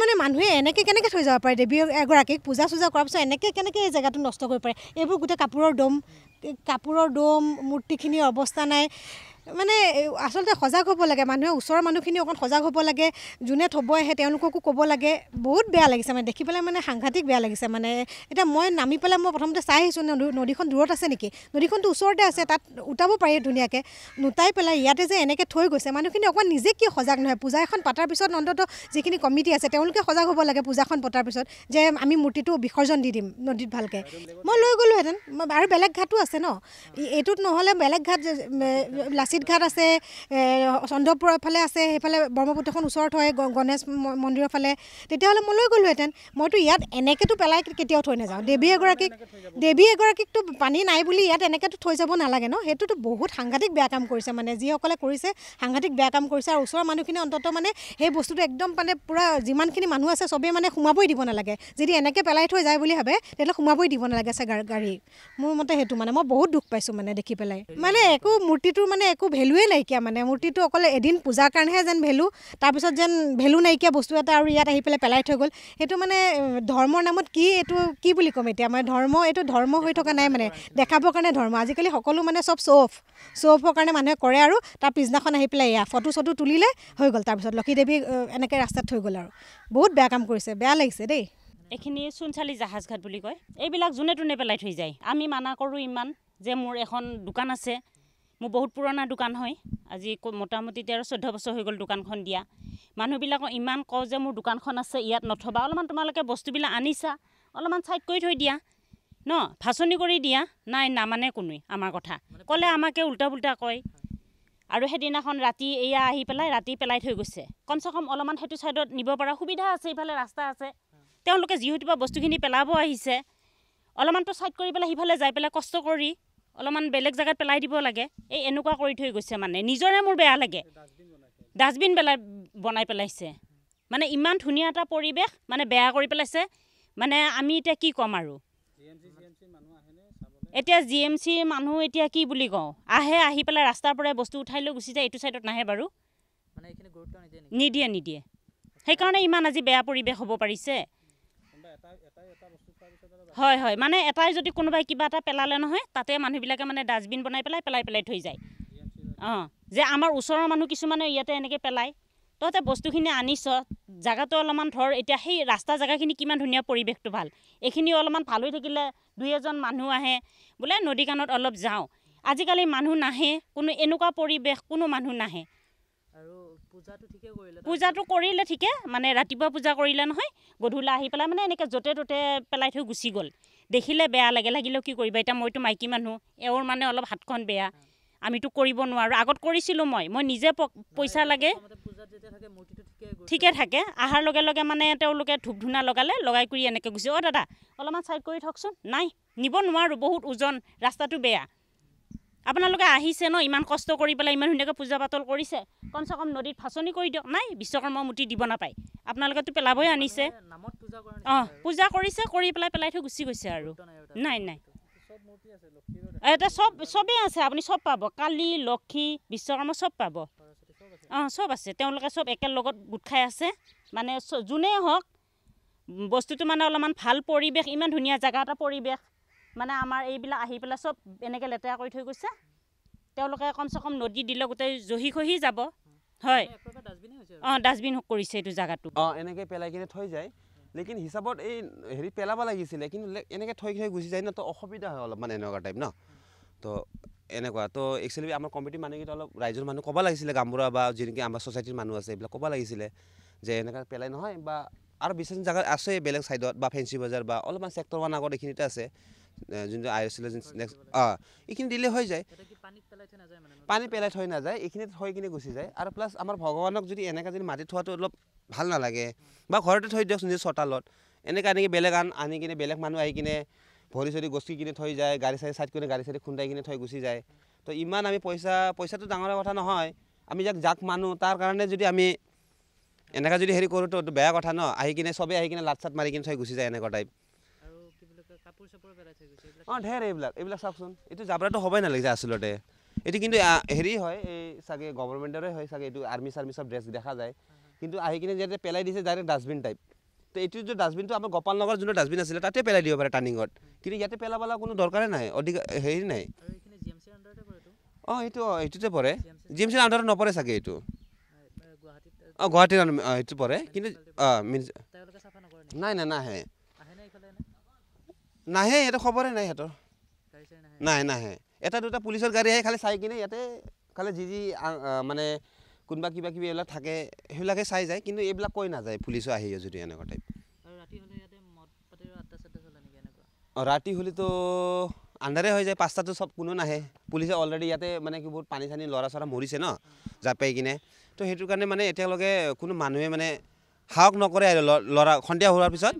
মানে মানুহে এনেকৈ কেনেকৈ থৈ যাব পাৰে দেৱী এগৰাকীক পূজা চূজা কৰাৰ পিছত এনেকৈ কেনেকৈ এই জেগাটো নষ্ট কৰিব পাৰে এইবোৰ গোটেই কাপোৰৰ দম মূৰ্তিখিনিৰ অৱস্থা নাই মানে আচলতে সজাগ হ'ব লাগে মানুহে ওচৰৰ মানুহখিনি অকণ সজাগ হ'ব লাগে যোনে থ'ব আহে তেওঁলোককো ক'ব লাগে বহুত বেয়া লাগিছে মানে দেখি পেলাই মানে সাংঘাতিক বেয়া লাগিছে মানে এতিয়া মই নামি পেলাই মই প্ৰথমতে চাই আহিছোঁ নদীখন দূৰত আছে নেকি নদীখনটো ওচৰতে আছে তাত উঠাব পাৰি ধুনীয়াকৈ নুটাই পেলাই ইয়াতে যে এনেকৈ থৈ গৈছে মানুহখিনি অকণমান নিজে কিয় সজাগ নহয় পূজা এখন পতাৰ পিছত অন্ততঃ যিখিনি কমিটি আছে তেওঁলোকে সজাগ হ'ব লাগে পূজাখন পতাৰ পিছত যে আমি মূৰ্তিটো বিসৰ্জন দি দিম নদীত ভালকৈ মই লৈ গ'লোহেঁতেন আৰু বেলেগ ঘাটো আছে ন এইটোত নহ'লে বেলেগ ঘাট লাচিত ঘাট আছে চন্দ্ৰপুৰৰ ফালে আছে সেইফালে ব্ৰহ্মপুত্ৰখন ওচৰত হয় গণেশ মন্দিৰৰ ফালে তেতিয়াহ'লে মই লৈ গ'লোহেঁতেন মইতো ইয়াত এনেকৈতো পেলাই কেতিয়াও থৈ নাযাওঁ দেৱী এগৰাকীকতো পানী নাই বুলি ইয়াত এনেকৈতো থৈ যাব নালাগে ন সেইটোতো বহুত সাংঘাতিক বেয়া কাম কৰিছে মানে যিসকলে কৰিছে সাংঘাতিক বেয়া কাম কৰিছে আৰু ওচৰৰ মানুহখিনি অন্ততঃ মানে সেই বস্তুটো একদম মানে পূৰা যিমানখিনি মানুহ আছে চবেই মানে সোমাবই দিব নালাগে যদি এনেকৈ পেলাই থৈ যায় বুলি ভাবে তেতিয়াহ'লে সোমাবই দিব নালাগে গাড়ী মোৰ মতে সেইটো মানে মই বহুত দুখ পাইছোঁ মানে দেখি পেলাই মানে একো মূৰ্তিটোৰ মানে একো ভেলুৱে নাইকিয়া মানে মূৰ্তিটো অকল এদিন পূজাৰ কাৰণেহে যেন ভেলু তাৰপিছত যেন ভেলু নাইকিয়া বস্তু এটা আৰু ইয়াত আহি পেলাই থৈ গ'ল সেইটো মানে ধৰ্মৰ নামত এইটো কি বুলি ক'ম এতিয়া মানে এইটো ধৰ্ম হৈ থকা নাই মানে দেখাবৰ কাৰণে ধৰ্ম আজিকালি সকলো মানে চব শ্ব' কাৰণে মানুহে কৰে আৰু তাৰ পিছদিনাখন আহি পেলাই এয়া ফটো তুলিলে হৈ গ'ল তাৰপিছত লক্ষী দেৱী এনেকৈ ৰাস্তাত থৈ গ'ল আৰু বহুত বেয়া কাম কৰিছে বেয়া লাগিছে দেই এইখিনি চোনচালি জাহাজ ঘাট বুলি কয় এইবিলাক যোনে তোনে পেলাই থৈ যায় আমি মানা কৰোঁ ইমান যে মোৰ এখন দোকান আছে মোৰ বহুত পুৰণা দোকান হয় আজি মোটামুটি 13-14 বছৰ হৈ গ'ল দোকানখন দিয়া মানুহবিলাকক ইমান কওঁ যে মোৰ দোকানখন আছে ইয়াত নথবা অলপমান তোমালোকে বস্তুবিলাক আনিছা অলপমান ছাইড কৰি থৈ দিয়া ন ভাচনি কৰি দিয়া নাই নামানে কোনোৱে আমাৰ কথা ক'লে আমাকে উল্টা পুল্টা কয় আৰু সেইদিনাখন ৰাতি এয়া আহি পেলাই ৰাতি পেলাই থৈ গৈছে কমচে কম অলপমান সেইটো ছাইডত নিব পৰা সুবিধা আছে ইফালে ৰাস্তা আছে তেওঁলোকে যিহেতু বস্তুখিনি পেলাব আহিছে অলপমানতো ছাইড কৰি পেলাই সিফালে যাই পেলাই কষ্ট কৰি অলপমান বেলেগ জেগাত পেলাই দিব লাগে এই এনেকুৱা কৰি থৈ গৈছে মানে নিজৰে মোৰ বেয়া লাগে ডাষ্টবিন বনাই পেলাইছে মানে ইমান ধুনীয়া এটা পৰিৱেশ মানে বেয়া কৰি পেলাইছে মানে আমি এতিয়া কি ক'ম আৰু এতিয়া GMC মানুহ এতিয়া কি বুলি কওঁ আহি পেলাই ৰাস্তাৰ পৰাই বস্তু উঠাই লৈ গুচি যায় এইটো ছাইডত নাহে বাৰু নিদিয়ে সেইকাৰণে ইমান আজি বেয়া পৰিৱেশ হ'ব পাৰিছে হয় মানে এটাই যদি কোনোবাই কিবা এটা পেলালে নহয় তাতে মানুহবিলাকে মানে ডাষ্টবিন বনাই পেলাই থৈ যায় যে আমাৰ ওচৰৰ মানুহ কিছুমানে ইয়াতে এনেকৈ পেলায় তহঁতে বস্তুখিনি আনিছ জেগাটো অলপমান ধৰ এতিয়া সেই ৰাস্তা জেগাখিনি কিমান ধুনীয়া পৰিৱেশটো ভাল এইখিনি অলপমান ভাল হৈ থাকিলে 2-এজন মানুহ আহে বোলে নদী কাণত অলপ যাওঁ আজিকালি মানুহ নাহে কোনো এনেকুৱা পৰিৱেশ কোনো মানুহ নাহে আৰু পূজাটো কৰিলে ঠিকে মানে ৰাতিপুৱা পূজা কৰিলে নহয় গধূলা আহি পেলাই মানে এনেকৈ য'তে ত'তে পেলাই থৈ গুচি গ'ল দেখিলে বেয়া লাগিলেও কি কৰিবা এতিয়া মইতো মাইকী মানুহ এওঁৰ মানে অলপ হাতখন বেয়া আমিতো কৰিব নোৱাৰোঁ আগত কৰিছিলোঁ মই নিজে পইচা লাগে ঠিকে থাকে আহাৰ লগে লগে মানে তেওঁলোকে ধূপ ধূনা লগাই কৰি এনেকৈ গুচি দাদা অলপমান ছাইড কৰি থকচোন নাই নিব নোৱাৰোঁ বহুত ওজন ৰাস্তাটো বেয়া আপোনালোকে আহিছে ন ইমান কষ্ট কৰি পেলাই ইমান ধুনীয়াকৈ পূজা পাতল কৰিছে কমচে কম নদীত ভাচনি কৰি দিয়ক নাই বিশ্বকৰ্মা মূৰ্তি দিব নাপায় আপোনালোকেতো পেলাবই আনিছে পূজা কৰিছে কৰি পেলাই থৈ গুচি গৈছে আৰু নাই এটা চবেই আছে আপুনি চব পাব কালি লক্ষী বিশ্বকৰ্মা চব পাব চব আছে তেওঁলোকে চব একেলগত গোট খাই আছে মানে যোনেই হওক বস্তুটো মানে অলপমান ভাল পৰিৱেশ ইমান ধুনীয়া জেগা এটা পৰিৱেশ মানে আমাৰ এইবিলাক আহি পেলাই চব এনেকৈ লেতেৰা কৰি থৈ গৈছে তেওঁলোকে কমচে কম নদী দিলে গোটেই জহি খহি যাব হয় ডাষ্টবিন কৰিছে এইটো জেগাটো এনেকৈ পেলাই কিনে থৈ যায় লেকিন হিচাপত এই হেৰি পেলাব লাগিছিলে কিন্তু এনেকৈ থৈ গুচি যায় ন তো অসুবিধা হয় অলপমান এনেকুৱা টাইপ ন তো এনেকুৱা তো একচুৱেলি আমাৰ কমিটিৰ মানুহকেইটা অলপ ৰাইজৰ মানুহ ক'ব লাগিছিলে গামবুঢ়া বা যেনেকৈ আমাৰ ছ'চাইটিৰ মানুহ আছে এইবিলাক ক'ব লাগিছিলে যে এনেকৈ পেলাই নহয় বা আৰু বিশেষ জেগাত আছে বেলেগ ছাইডত বা ফেঞ্চি বজাৰ বা অলপমান ছেক্টৰ 1 আগত এইখিনিতে আছে যোনটো আছিলে নেক্সট এইখিনি দিলে হৈ যায় পানী পেলাই থৈ নাযায় এইখিনিত থৈ কিনে গুচি যায় আৰু প্লাছ আমাৰ ভগৱানক যদি এনেকৈ যদি মাটি থোৱাটো অলপ ভাল নালাগে বা ঘৰতে থৈ দিয়ক নিজৰ চোতালত এনেকৈ বেলেগ আনি কিনে বেলেগ মানুহ আহি কিনে ভৰি চৰি গছি কিনে থৈ যায় গাড়ী চাড়ী চাইড কৰি গাড়ী চাড়ী খুন্দাই কিনে থৈ গুচি যায় তো ইমান আমি পইচাটো ডাঙৰ কথা নহয় আমি যাক মানুহ তাৰ কাৰণে যদি আমি এনেকৈ যদি হেৰি কৰোঁ তো বেয়া কথা ন আহি কিনে চবেই আহি কিনে লাট চাট মাৰি কিনে থৈ গুচি যায় এনেকুৱা টাইপ ঢেৰ এইবিলাক চাওকচোন এইটো জাবৰাটো হ'বই নালাগে আচলতে এইটো কিন্তু হেৰি হয় এই চাগে গভৰ্ণমেণ্টৰে হয় চাগে এইটো আৰ্মি চাৰ্মি চব ড্ৰেছ দেখা যায় কিন্তু আহি কিনে যেতিয়া পেলাই দিছে ডাইৰেক্ট ডাষ্টবিন টাইপ তো এইটো যে ডাষ্টবিনটো আমাৰ গোপাল নগৰ যোনটো ডাষ্টবিন আছিলে তাতে পেলাই দিব পাৰে টাৰ্ণিঙত, কিন্তু ইয়াতে পেলাবলৈ কোনো দৰকাৰে নাই, অধিক হেৰি নাই। অঁ এইটোতে পৰে, জি এম চিৰ আণ্ডাৰত নপৰে চাগে এইটো। অঁ গুৱাহাটীৰ এইটো পৰে, কিন্তু নাই নাহে নাহে, ইয়াতে খবৰে নাই সিহঁতৰ, নাহে। এটা দুটা পুলিচৰ গাড়ী আহে খালি চাই কিনে ইয়াতে খালি যি মানে কোনোবা কিবা কিবি এইবিলাক থাকে সেইবিলাকে চাই যায়, কিন্তু এইবিলাক কৈ নাযায় পুলিচো আহি যদি এনেকুৱা টাইপ। অঁ ৰাতি হ'লেতো আন্ধাৰে হৈ যায়, 5টাতো চব কোনো নাহে, পুলিচে অলৰেডি ইয়াতে মানে কি বহুত পানী চানী ল'ৰা চৰা মৰিছে ন জাপাই কিনে, তো সেইটো কাৰণে মানে এতিয়ালৈকে কোনো মানুহে মানে সাহস নকৰে আৰু ল'ৰা সন্ধিয়া হোৱাৰ পিছত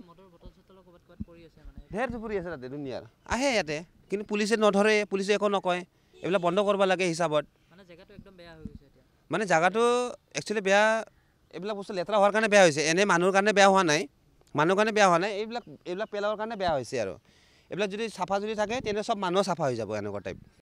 ঢেৰ জুপুৰি আছে তাতে দুনিয়াৰ আহে ইয়াতে, কিন্তু পুলিচে নধৰে, পুলিচে একো নকয়, এইবিলাক বন্ধ কৰিব লাগে হিচাপত। মানে জাগাটো একচুৱেলি বেয়া, এইবিলাক বস্তু লেতেৰা হোৱাৰ কাৰণে বেয়া হৈছে, এনেই মানুহৰ কাৰণে বেয়া হোৱা নাই, মানুহৰ কাৰণে বেয়া হোৱা নাই, এইবিলাক পেলাবৰ কাৰণে বেয়া হৈছে আৰু এইবিলাক যদি চাফা যদি থাকে তেনে চব মানুহ চাফা হৈ যাব এনেকুৱা টাইপ।